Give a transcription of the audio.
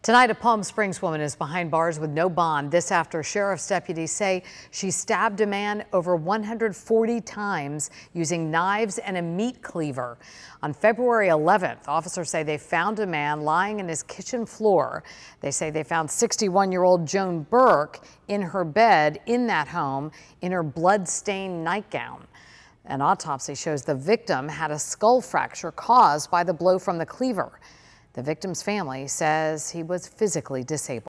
Tonight, a Palm Springs woman is behind bars with no bond. This after sheriff's deputies say she stabbed a man over 140 times using knives and a meat cleaver. On February 11th, officers say they found a man lying in his kitchen floor. They say they found 61-year-old Joan Burke in her bed in that home in her blood-stained nightgown. An autopsy shows the victim had a skull fracture caused by the blow from the cleaver. The victim's family says he was physically disabled.